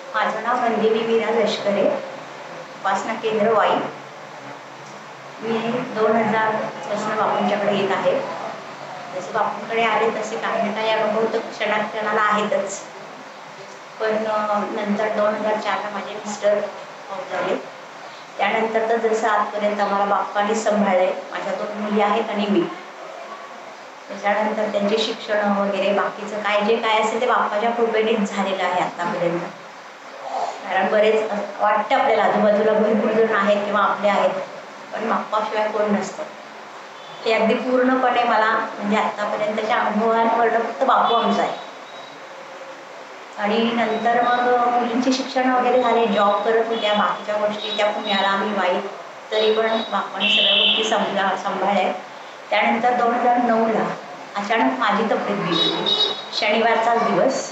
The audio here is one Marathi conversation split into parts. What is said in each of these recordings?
माझं नाव नंदिनी वीरा लष्करे, उपासना केंद्र वाई. मी 2000 बापूंच्याकडे येत आहे. जसे बापूंकडे आले तसे काही ना काही अनुभव तर क्षणाला आहेतच. पण नंतर 2004ला माझे मिस्टर आउट झाले. त्यानंतर तर जसं आजपर्यंत आम्हाला बाप्पांनी सांभाळले. माझ्या 2 मुली आहेत आणि मी. त्याच्यानंतर त्यांचे शिक्षण वगैरे बाकीचं काय असेल ते बाप्पाच्या कृपेनेच झालेलं आहे आतापर्यंत. कारण बरेच वाटतं आपल्याला आजूबाजूला भरपूर जण आहेत किंवा आपले आहेत, पण बाप्पाशिवाय कोण नसतं. ते अगदी पूर्णपणे मला म्हणजे आतापर्यंतच्या अनुभवांवरनं फक्त बापू आमचा आहे. आणि नंतर मग मुलींचे शिक्षण वगैरे झाले, जॉब करत होत्या, बाकीच्या गोष्टी त्या पुण्याला आम्ही वाई, तरी पण बाप्पाने सगळ्या गोष्टी सांभाळल्या. त्यानंतर 2009ला अचानक माझी तब्येत बिघडली. शनिवारचाच दिवस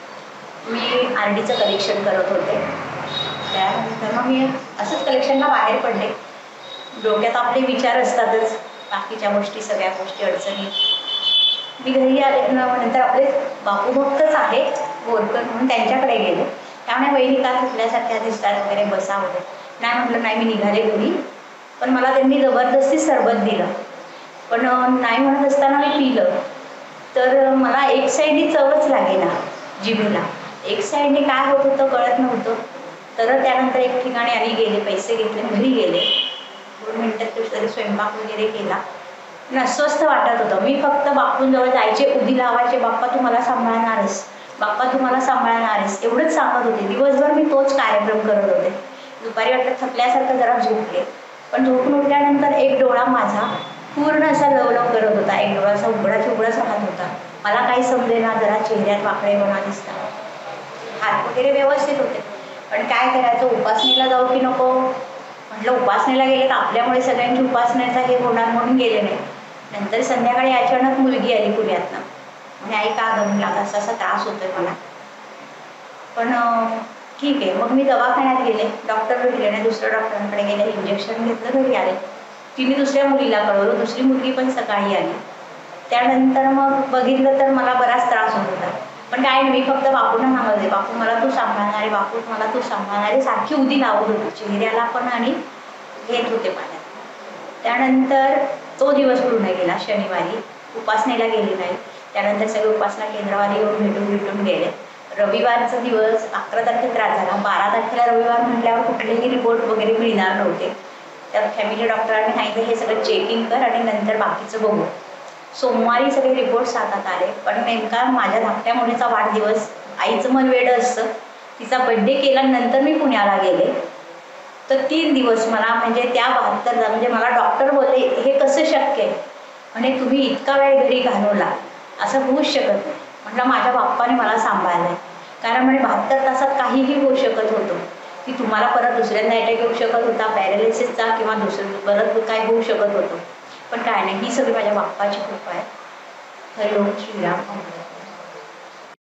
मी RDचं कलेक्शन करत होते. त्यानंतर मग मी असंच कलेक्शनला बाहेर पडले. डोक्यात आपले विचार असतातच, बाकीच्या गोष्टी सगळ्या गोष्टी अडचणी. मी घरी आले नंतर आपले बापू भक्तच आहे बोरकर म्हणून, त्यांच्याकडे गेले. त्यामुळे वहिनी का थकल्यासारख्या दिसतात वगैरे, बसा वगैरे. नाही म्हटलं, नाही मी निघाले घरी. पण मला त्यांनी जबरदस्ती सरबत दिलं, पण नाही म्हणत असताना मी पिलं. तर मला एक साईडनी चवच लागेना जिभेला, एक साईडने काय होत होतं कळत नव्हतं. तर त्यानंतर एक ठिकाणी आम्ही गेले, पैसे घेतले, घरी गेले. 2 मिनिटात तरी स्वयंपाक वगैरे केला. अस्वस्थ वाटत होतं. मी फक्त बापूंजवळ जायचे, उदी लावायचे, बाप्पा तू मला सांभाळणारस, बाप्पा तू मला सांभाळणारस, एवढंच सांगत होते. दिवसभर मी तोच कार्यक्रम करत होते. दुपारी वाटलं थकल्यासारखं जरा झोपले, पण झोपून उठल्यानंतर एक डोळा माझा पूर्ण असा लवलव करत होता, एक डोळा असा उघडाच राहत होता. मला काही समजेना, जरा चेहऱ्यात वाकडेपणा दिसता, हात वगैरे व्यवस्थित होते. पण काय करायचं, उपासनेला जाऊ की नको म्हटलं. उपासनेला गेले तर आपल्यामुळे सगळ्यांची उपासनेचा हे होणार म्हणून गेले नाही. नंतर संध्याकाळी अचानक मुलगी आली पुण्यातनं. म्हणजे आई का गमला, असा त्रास होतोय मला. पण ठीक आहे, मग मी दवाखान्यात गेले, डॉक्टरकडे गेले नाही, दुसऱ्या डॉक्टरांकडे गेले, इंजेक्शन घेतलं, घरी आले. तिने दुसऱ्या मुलीला कळवलं, दुसरी मुलगी पण सकाळी आली. त्यानंतर मग बघितलं तर मला बराच त्रास होत होता. पण काय मी फक्त बापूंना सांगत होते, बापू मला तू सांभाळणारे, बापू मला तू सांभाळणारे, सारखी उदी लावत होती चेहऱ्याला पण आणि घेत होते पाण्यात. त्यानंतर तो दिवस पूर्ण गेला. शनिवारी उपासनेला गेली नाही. त्यानंतर सगळे उपासना केंद्रवाले येऊन भेटून गेले. रविवारचा दिवस 11 तारखेला त्रास झाला. 12 तारखेला रविवार म्हटल्यावर कुठलेही रिपोर्ट वगैरे मिळणार नव्हते. त्या फॅमिली डॉक्टरांनी सांगितलं हे सगळं चेकिंग कर आणि नंतर बाकीचं बघू. सोमवारी सगळे रिपोर्ट्स हातात आले, पण नेमका माझ्या धाकट्या मुलीचा वाढदिवस, आईचं मन वेडं असतं, तिचा बड्डे केल्यानंतर मी पुण्याला गेले. तर 3 दिवस मला म्हणजे त्या 72 म्हणजे मला डॉक्टर बोलले हे कसं शक्य आहे म्हणे, तुम्ही इतका वेळ घरी घालवला, असं होऊच शकत नाही. म्हटलं माझ्या बाप्पाने मला सांभाळलंय. कारण म्हणजे 72 तासात काहीही होऊ शकत होतं, की तुम्हाला परत दुसऱ्यांदा अटॅक येऊ शकत होता, पॅरालिसिसचा किंवा दुसरं परत काय होऊ शकत होतं. पण काय नाही, ही सगळी माझ्या बाप्पाची कृपा आहे. हरिओम श्रीराम.